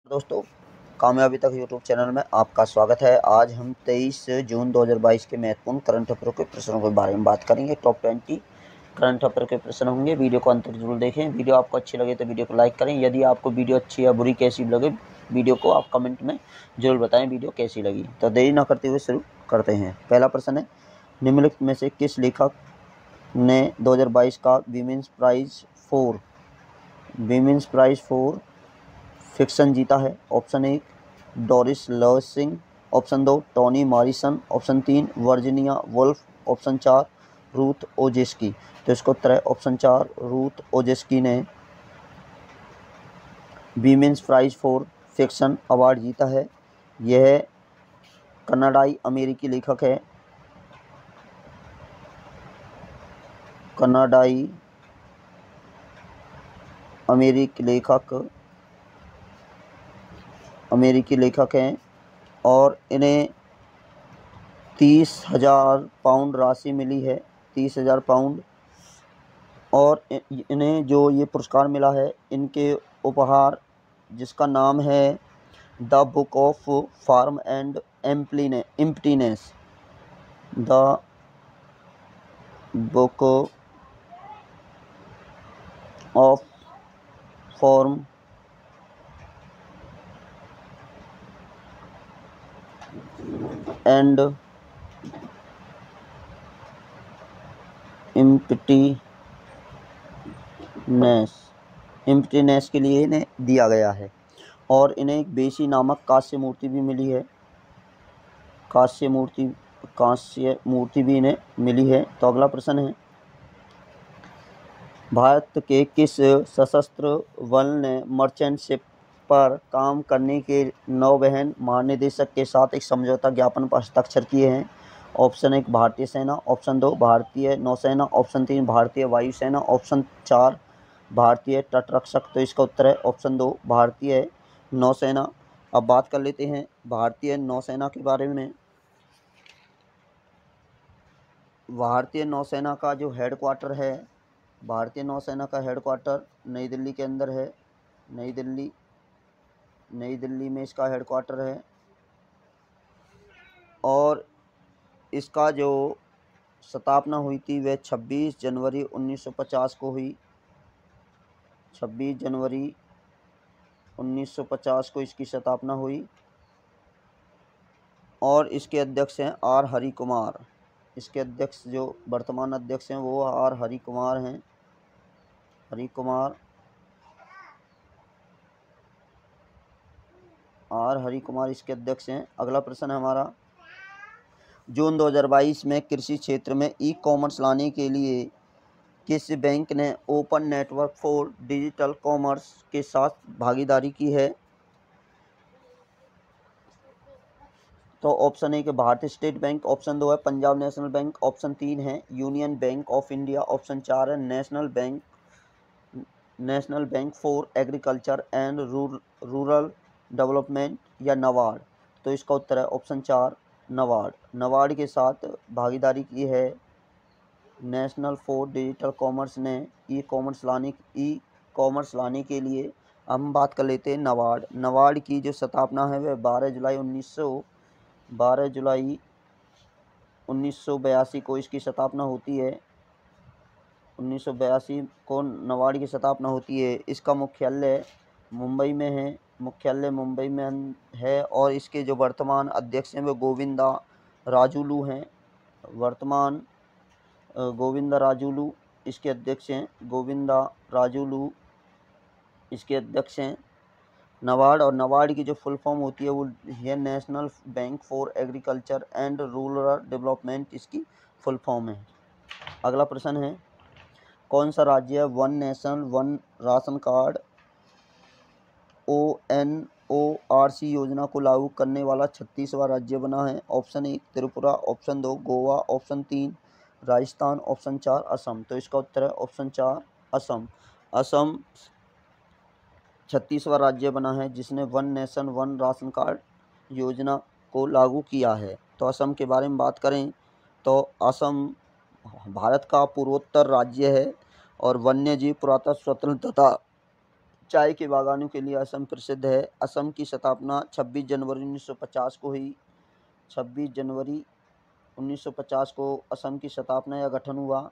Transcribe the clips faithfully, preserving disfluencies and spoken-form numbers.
दोस्तों, कामयाबी तक यूट्यूब चैनल में आपका स्वागत है। आज हम तेईस जून दो हज़ार बाईस के महत्वपूर्ण करंट अफेयर के प्रश्नों के बारे में बात करेंगे। टॉप बीस करंट अफेयर के प्रश्न होंगे। वीडियो को अंत तक जरूर देखें। वीडियो आपको अच्छी लगे तो वीडियो को लाइक करें। यदि आपको वीडियो अच्छी या बुरी कैसी लगे, वीडियो को आप कमेंट में जरूर बताएं वीडियो कैसी लगी। तो देरी न करते हुए शुरू करते हैं। पहला प्रश्न है, निम्नलिखित में से किस लेखक ने दो हज़ार बाईस का women's prize for women's prize for fiction जीता है? ऑप्शन एक डोरिस लर्सिंग, ऑप्शन दो टोनी मॉरिसन, ऑप्शन तीन वर्जीनिया वुल्फ, ऑप्शन चार रूथ ओजेस्की। तो इसका उत्तर है ऑप्शन चार, रूथ ओजेस्की ने women's prize for fiction award जीता है। यह कनाडाई अमेरिकी लेखक है। कनाडाई अमेरिकी लेखक अमेरिकी लेखक हैं और इन्हें तीस हजार पाउंड राशि मिली है, तीस हजार पाउंड। और इन्हें जो ये पुरस्कार मिला है, इनके उपहार जिसका नाम है the book of form and emptiness, the book of form and emptiness emptiness के लिए इन्हें दिया गया है। और इन्हें एक बेशी नामक कांस्य मूर्ति भी मिली है। कांस्य मूर्ति कांस्य मूर्ति भी इन्हें मिली है। तो अगला प्रश्न है, भारत के किस सशस्त्र बल ने मर्चेंट शिप पर काम करने के नौवहन महानिदेशक के साथ एक समझौता ज्ञापन पर हस्ताक्षर किए हैं? ऑप्शन एक भारतीय सेना, ऑप्शन दो भारतीय नौसेना, ऑप्शन तीन भारतीय वायुसेना, ऑप्शन चार भारतीय तटरक्षक। तो इसका उत्तर है ऑप्शन दो भारतीय नौसेना। अब बात कर लेते हैं भारतीय नौसेना के बारे में। भारतीय नौसेना का जो हेडक्वार्टर है, भारतीय नौसेना का हेडक्वार्टर नई दिल्ली के अंदर है। नई दिल्ली नई दिल्ली में इसका हेडक्वार्टर है। और इसका जो स्थापना हुई थी वह छब्बीस जनवरी उन्नीस सौ पचास को हुई। छब्बीस जनवरी उन्नीस सौ पचास को इसकी स्थापना हुई। और इसके अध्यक्ष हैं आर हरि कुमार। इसके अध्यक्ष जो वर्तमान अध्यक्ष हैं वो आर हरि कुमार हैं। हरि कुमार आर हरि कुमार इसके अध्यक्ष हैं। अगला प्रश्न है हमारा, जून दो हज़ार बाईस में कृषि क्षेत्र में ई कॉमर्स लाने के लिए किस बैंक ने open network for digital commerce के साथ भागीदारी की है? तो ऑप्शन एक है भारतीय स्टेट बैंक, ऑप्शन दो है पंजाब नेशनल बैंक, ऑप्शन तीन है Union Bank of India, option चार है national bank national bank for agriculture and rural development या नबार्ड। तो इसका उत्तर है ऑप्शन चार नबार्ड। नबार्ड के साथ भागीदारी की है नेशनल फॉर डिजिटल कॉमर्स ने ई कॉमर्स लाने ई कॉमर्स लाने के लिए। हम बात कर लेते हैं नबार्ड। नबार्ड की जो स्थापना है वह बारह जुलाई उन्नीस सौ बारह जुलाई उन्नीस सौ बयासी को इसकी स्थापना होती है। उन्नीस सौ बयासी को नबार्ड की स्थापना होती है। इसका मुख्यालय मुंबई में है मुख्यालय मुंबई में है। और इसके जो वर्तमान अध्यक्ष हैं वो गोविंदा राजुलू हैं। वर्तमान गोविंदा राजुलू इसके अध्यक्ष हैं। गोविंदा राजुलू इसके अध्यक्ष हैं नबार्ड। और नबार्ड की जो फुल फॉर्म होती है वो है national bank for agriculture and rural development, इसकी फुल फॉर्म है। अगला प्रश्न है, कौन सा राज्य one nation one ration card O N O R C योजना को लागू करने वाला छत्तीसवां राज्य बना है? ऑप्शन एक त्रिपुरा, ऑप्शन दो गोवा, ऑप्शन तीन राजस्थान, ऑप्शन चार असम। तो इसका उत्तर है ऑप्शन चार असम। असम छत्तीसवां राज्य बना है जिसने one nation one ration card योजना को लागू किया है। तो असम के बारे में बात करें तो असम भारत का पूर्वोत्तर राज्य है और वन्यजीव पुरातत्व स्वतंत्रता चाय के बागानों के लिए असम प्रसिद्ध है। असम की स्थापना छब्बीस जनवरी उन्नीस सौ पचास को हुई। छब्बीस जनवरी उन्नीस सौ पचास को असम की स्थापना या गठन हुआ।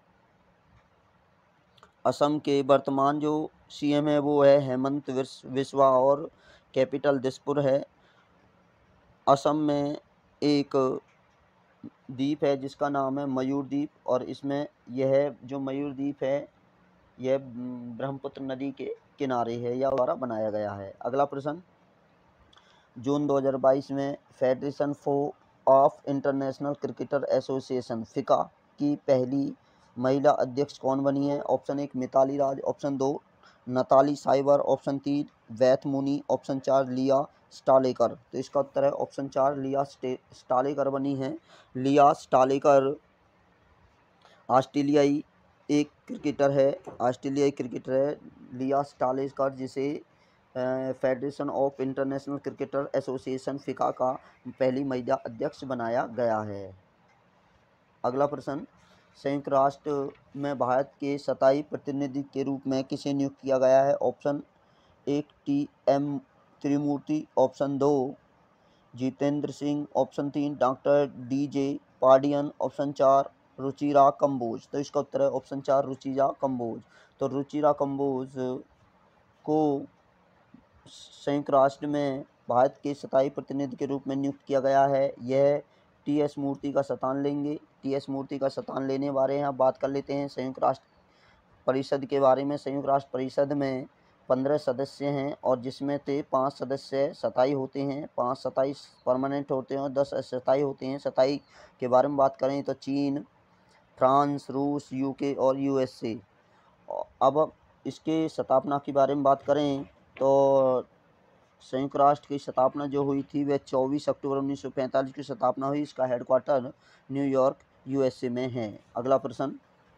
असम के वर्तमान जो सीएम है वो है हेमंत बिस्वा और कैपिटल दिसपुर है। असम में एक द्वीप है जिसका नाम है मयूर द्वीप, और इसमें यह जो मयूर द्वीप है यह ब्रह्मपुत्र नदी के किनारे है या द्वारा बनाया गया है। अगला प्रश्न, जून दो हज़ार बाईस में federation for of international cricketer association FICA की पहली महिला अध्यक्ष कौन बनी है? ऑप्शन एक मिताली राज, ऑप्शन दो नताली साइबर, ऑप्शन तीन वैथ मुनी, ऑप्शन चार लिया स्टालेकर। तो इसका उत्तर है ऑप्शन चार लिया स्टालेकर बनी है। लिया स्टालेकर ऑस्ट्रेलियाई एक क्रिकेटर है ऑस्ट्रेलियाई क्रिकेटर है लिया स्टालेकर, जिसे federation of international cricketer association FICA का पहली महिला अध्यक्ष बनाया गया है। अगला प्रश्न, संयुक्त राष्ट्र में भारत के स्थायी प्रतिनिधि के रूप में किसे नियुक्त किया गया है? ऑप्शन एक टी एम त्रिमूर्ति, ऑप्शन दो जितेंद्र सिंह, ऑप्शन तीन doctor D J Pandian, option चार रुचिरा कंबोज। तो इसका उत्तर है ऑप्शन चार रुचिरा कंबोज। तो रुचिरा कंबोज को संयुक्त राष्ट्र में भारत के स्थायी प्रतिनिधि के रूप में नियुक्त किया गया है। यह टी एस मूर्ति का स्थान लेंगे। टी एस मूर्ति का स्थान लेने बारे यहाँ बात कर लेते हैं संयुक्त राष्ट्र परिषद के बारे में। संयुक्त राष्ट्र परिषद में पंद्रह सदस्य हैं और जिसमें से पाँच सदस्य स्थायी होते हैं, पाँच स्थायी परमानेंट होते हैं और दस अस्थायी होते हैं। स्थायी के बारे में बात करें तो चीन, फ्रांस, रूस, यूके और यूएसए। अब इसके स्थापना के बारे में बात करें तो संयुक्त राष्ट्र की स्थापना जो हुई थी वह चौबीस अक्टूबर उन्नीस सौ पैंतालीस की स्थापना हुई। इसका हेडक्वार्टर न्यूयॉर्क यूएसए में है। अगला प्रश्न,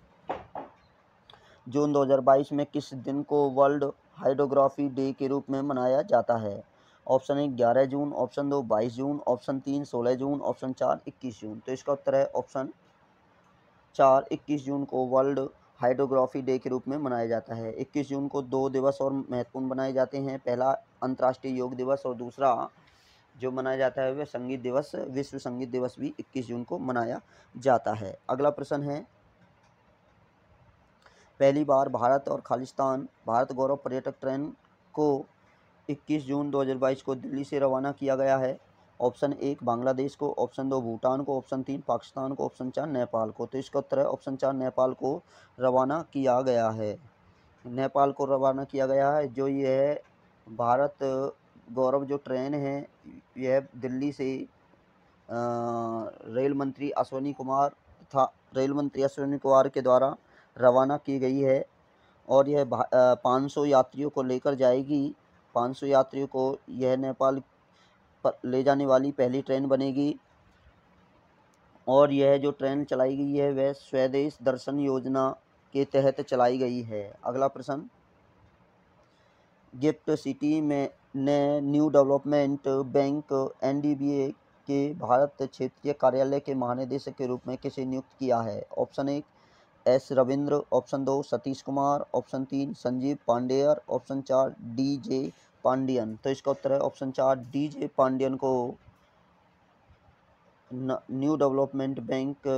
जून दो हज़ार बाईस में किस दिन को वर्ल्ड हाइड्रोग्राफी डे के रूप में मनाया जाता है? ऑप्शन एक ग्यारह जून, ऑप्शन दो बाईस जून, ऑप्शन तीन सोलह जून, ऑप्शन चार इक्कीस जून। तो इसका उत्तर है ऑप्शन चार इक्कीस जून को वर्ल्ड हाइड्रोग्राफी डे के रूप में मनाया जाता है। इक्कीस जून को दो दिवस और महत्वपूर्ण बनाए जाते हैं। पहला अंतर्राष्ट्रीय योग दिवस और दूसरा जो मनाया जाता है वह संगीत दिवस, विश्व संगीत दिवस भी इक्कीस जून को मनाया जाता है। अगला प्रश्न है, पहली बार भारत और खालिस्तान भारत गौरव पर्यटक ट्रेन को इक्कीस जून दो हज़ार बाईस को दिल्ली से रवाना किया गया है। ऑप्शन एक बांग्लादेश को, ऑप्शन दो भूटान को, ऑप्शन तीन पाकिस्तान को, ऑप्शन चार नेपाल को। तो इसका उत्तर है ऑप्शन चार नेपाल को रवाना किया गया है। नेपाल को रवाना किया गया है। जो यह भारत गौरव जो ट्रेन है यह दिल्ली से रेल मंत्री अश्विनी कुमार तथा रेल मंत्री अश्विनी कुमार के द्वारा रवाना की गई है और यह पाँच सौ यात्रियों को लेकर जाएगी। पाँच सौ यात्रियों को यह नेपाल पर ले जाने वाली पहली ट्रेन बनेगी और यह जो ट्रेन चलाई गई है वह स्वदेश दर्शन योजना के तहत चलाई गई है। अगला प्रश्न, गिफ्ट सिटी में ने New Development Bank N D B A के भारत क्षेत्रीय कार्यालय के महानिदेशक के रूप में किसे नियुक्त किया है? ऑप्शन एक एस रविंद्र, ऑप्शन दो सतीश कुमार, ऑप्शन तीन संजीव पांडेयर, ऑप्शन चार डी जे पांडियन। तो इसका उत्तर है ऑप्शन चार डी जे पांडियन को न्यू डेवलपमेंट बैंक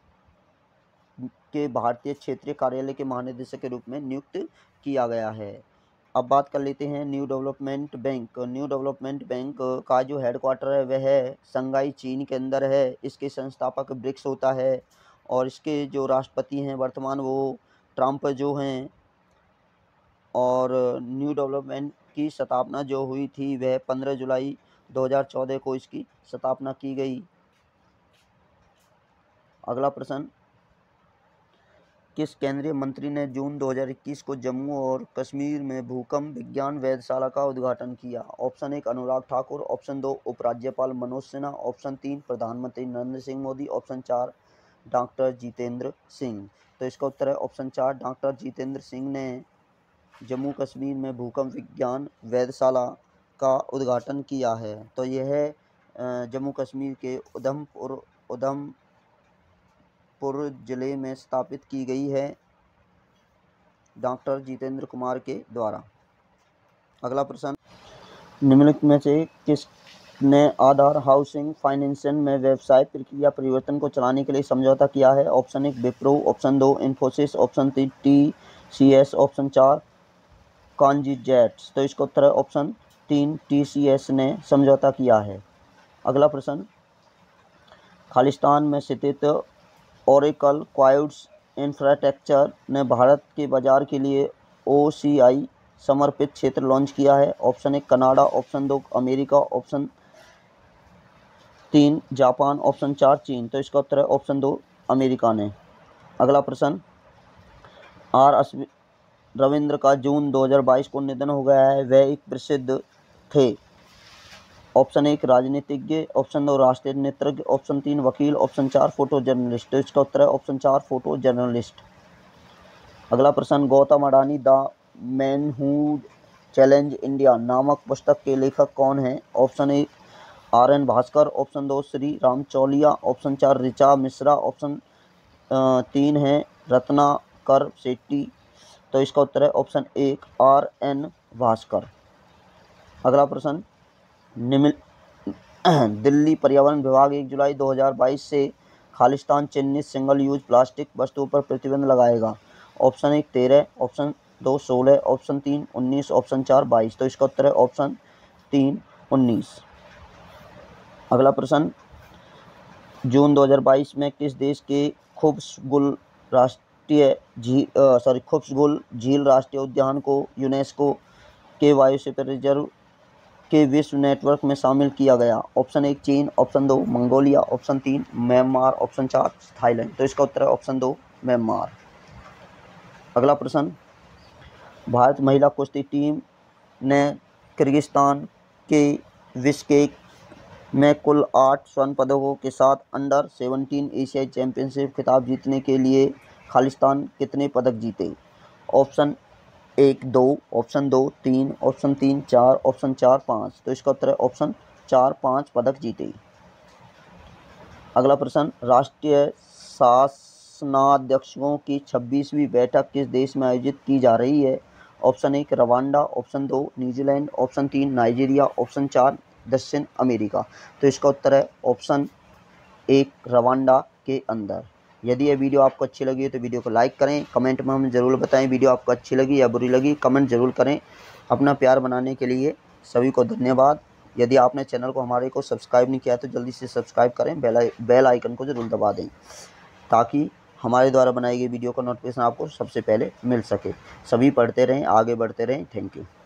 के भारतीय क्षेत्रीय कार्यालय के महानिदेशक के रूप में नियुक्त किया गया है। अब बात कर लेते हैं New Development Bank. New Development Bank का जो हेडक्वार्टर है वह शंघाई चीन के अंदर है। इसके संस्थापक ब्रिक्स होता है और इसके जो राष्ट्रपति हैं वर्तमान वो ट्रंप जो हैं। और न्यू डेवलपमेंट की स्थापना जो हुई थी वह पंद्रह जुलाई दो हज़ार चौदह को इसकी स्थापना की गई। अगला प्रश्न, किस केंद्रीय मंत्री ने जून दो हज़ार इक्कीस को जम्मू और कश्मीर में भूकंप विज्ञान वेधशाला का उद्घाटन किया? ऑप्शन एक अनुराग ठाकुर, ऑप्शन दो उपराज्यपाल मनोज सिन्हा, ऑप्शन तीन प्रधानमंत्री नरेंद्र सिंह मोदी, ऑप्शन चार डॉक्टर जितेंद्र सिंह। तो इसका उत्तर है ऑप्शन चार डॉक्टर जितेंद्र सिंह ने जम्मू कश्मीर में भूकंप विज्ञान वेधशाला का उद्घाटन किया है। तो यह जम्मू कश्मीर के उधमपुर उधमपुर जिले में स्थापित की गई है डॉक्टर जितेंद्र कुमार के द्वारा। अगला प्रश्न, निम्नलिखित में से किसने आधार हाउसिंग फाइनेंशियल में व्यवसाय प्रक्रिया परिवर्तन को चलाने के लिए समझौता किया है? ऑप्शन एक विप्रो, ऑप्शन दो इन्फोसिस, ऑप्शन तीन टी सी एस, ऑप्शन चार कॉन्जीजेट्स। तो इसका उत्तर है ऑप्शन तीन, टी सी एस ने समझौता किया है। अगला प्रश्न, खालिस्तान में स्थित ओरेकल क्लाउड्स इंफ्रास्ट्रक्चर ने भारत के बाजार के लिए ओ सी आई समर्पित क्षेत्र लॉन्च किया है। ऑप्शन एक कनाडा, ऑप्शन दो अमेरिका, ऑप्शन तीन जापान, ऑप्शन चार चीन। तो इसका उत्तर है ऑप्शन दो अमेरिका ने। अगला प्रश्न, आर अश्विन रविंद्र का जून दो हज़ार बाईस को निधन हो गया है। वह एक प्रसिद्ध थे। ऑप्शन एक राजनीतिज्ञ, ऑप्शन दो राष्ट्रीय नेतृत्व, ऑप्शन तीन वकील, ऑप्शन चार फोटो जर्नलिस्ट। तो इसका उत्तर है ऑप्शन चार फोटो जर्नलिस्ट। अगला प्रश्न, Gautam Adani the man who challenge India नामक पुस्तक के लेखक कौन हैं? Option A R N Bhaskar, option दो श्री राम चौलिया, ऑप्शन चार ऋचा मिश्रा, ऑप्शन तीन है रत्नाकर शेट्टी। तो इसका उत्तर है ऑप्शन एक आर एन भास्कर। अगला प्रश्न, निम्न दिल्ली पर्यावरण विभाग एक जुलाई दो हज़ार बाईस से खालिस्तान चिन्हित सिंगल यूज प्लास्टिक वस्तुओं पर प्रतिबंध लगाएगा। ऑप्शन एक तेरह, ऑप्शन दो सोलह, ऑप्शन तीन उन्नीस, ऑप्शन चार बाईस। तो इसका उत्तर है ऑप्शन तीन उन्नीस। अगला प्रश्न, जून दो हज़ार बाईस में किस देश के खुब्सगुल राष्ट्रीय झील सॉरी खुब्सगुल झील राष्ट्रीय उद्यान को यूनेस्को के बायोस्फीयर रिजर्व के विश्व नेटवर्क में शामिल किया गया? ऑप्शन एक चीन, ऑप्शन दो मंगोलिया, ऑप्शन तीन म्यांमार, ऑप्शन चार थाईलैंड। तो इसका उत्तर है ऑप्शन दो म्यांमार। अगला प्रश्न, भारत महिला कुश्ती टीम ने किर्गिस्तान के बिश्केक में कुल आठ स्वर्ण पदकों के साथ अंडर सेवनटीन एशियाई चैंपियनशिप खिताब जीतने के लिए खालिस्तान कितने पदक जीते? ऑप्शन एक दो, ऑप्शन दो तीन, ऑप्शन तीन चार, ऑप्शन चार पाँच। तो इसका उत्तर है ऑप्शन चार पाँच पदक जीते। अगला प्रश्न, राष्ट्रीय शासनाध्यक्षों की छब्बीसवीं बैठक किस देश में आयोजित की जा रही है? ऑप्शन एक रवांडा, ऑप्शन दो न्यूजीलैंड, ऑप्शन तीन नाइजीरिया, ऑप्शन चार दक्षिण अमेरिका। तो इसका उत्तर है ऑप्शन एक रवांडा के अंदर। यदि यह वीडियो आपको अच्छी लगी है तो वीडियो को लाइक करें, कमेंट में हमें ज़रूर बताएं वीडियो आपको अच्छी लगी या बुरी लगी, कमेंट ज़रूर करें। अपना प्यार बनाने के लिए सभी को धन्यवाद। यदि आपने चैनल को हमारे को सब्सक्राइब नहीं किया तो जल्दी से सब्सक्राइब करें, बेल बेल आइकन को ज़रूर दबा दें ताकि हमारे द्वारा बनाई गई वीडियो का नोटिफिकेशन आपको सबसे पहले मिल सके। सभी पढ़ते रहें, आगे बढ़ते रहें। Thank you.